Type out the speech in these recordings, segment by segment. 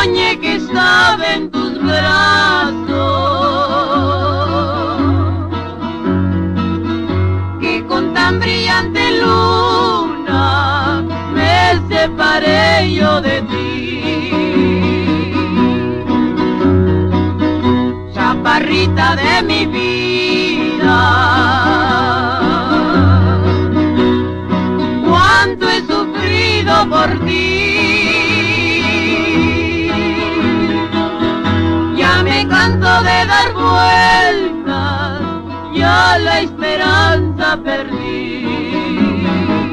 Soñé que estaba en tus brazos, que con tan brillante luna me separé yo de ti. Chaparrita de mi vida, cuánto he sufrido por ti. Me canso de dar vueltas, ya la esperanza perdí.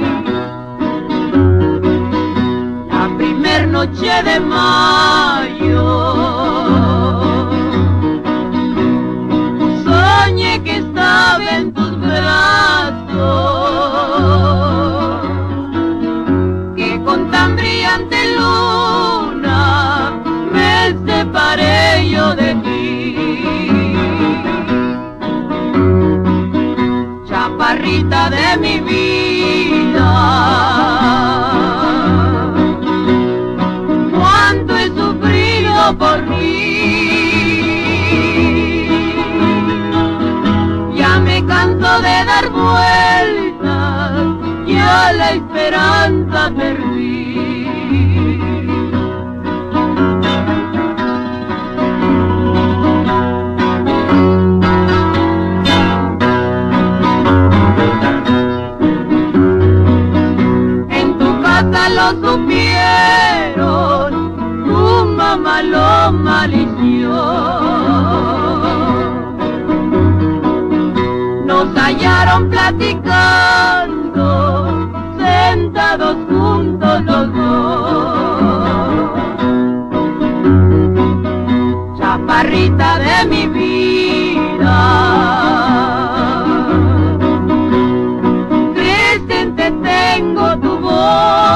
La primer noche de mayo soñé que estaba en tus brazos, que con tan brillante luna me separé yo de ti. Chaparrita de mi vida, cuánto he sufrido por ti. Ya me canso de dar vueltas, ya la esperanza perdí. Lo supieron, tu mamá lo malició. Nos hallaron platicando, sentados juntos los dos. Chaparrita de mi vida, presente tengo tu voz.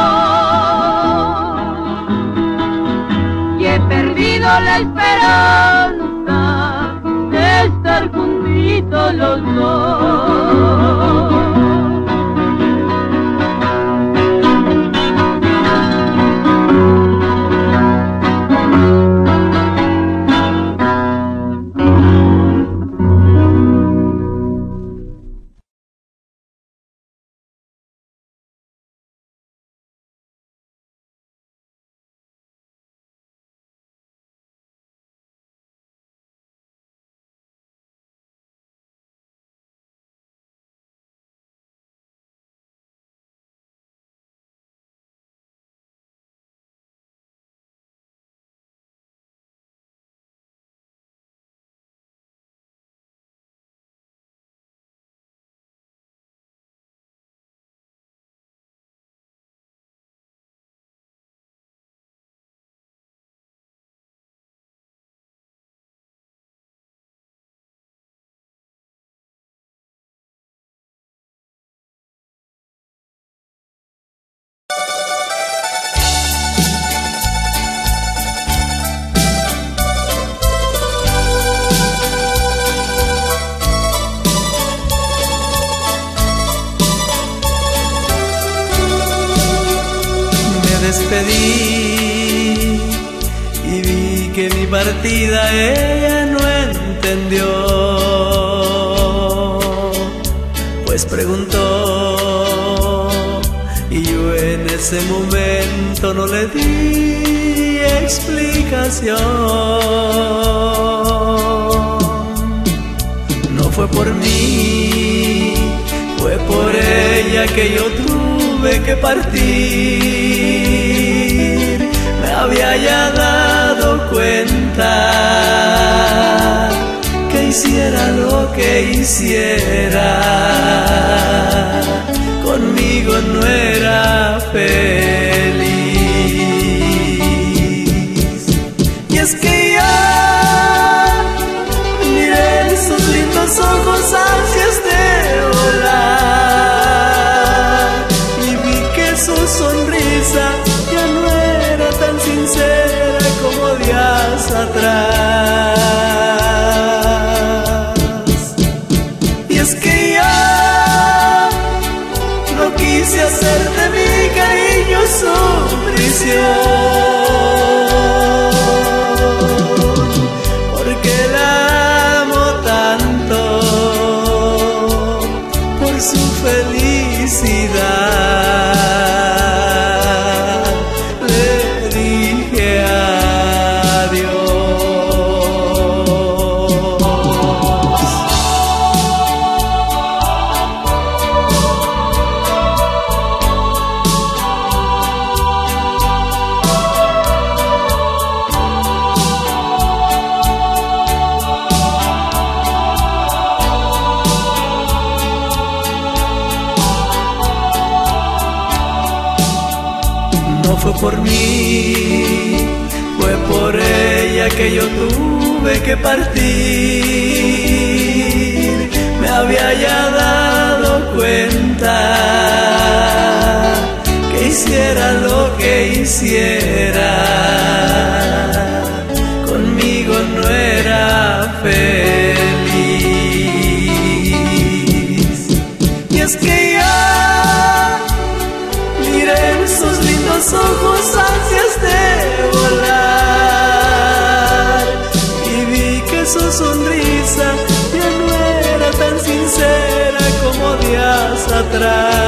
La esperanza de estar juntitos los dos. Despedí y vi que mi partida ella no entendió, pues preguntó y yo en ese momento no le di explicación. No fue por mí, fue por ella que yo tuve que partir. Me había ya dado cuenta que hiciera lo que hiciera, conmigo no era feliz. Y es que ya miré esos lindos ojos ansias de volar y vi que su sonrisa ya no era tan sincera como días atrás. Y es que ya no quise hacer de mi cariño su prisión. por mí, fue por ella que yo tuve que partir. Me había ya dado cuenta que hiciera lo que hiciera, conmigo no era feliz. Y es que ya miré en sus lindos ojos ansias de volar y vi que su sonrisa ya no era tan sincera como días atrás.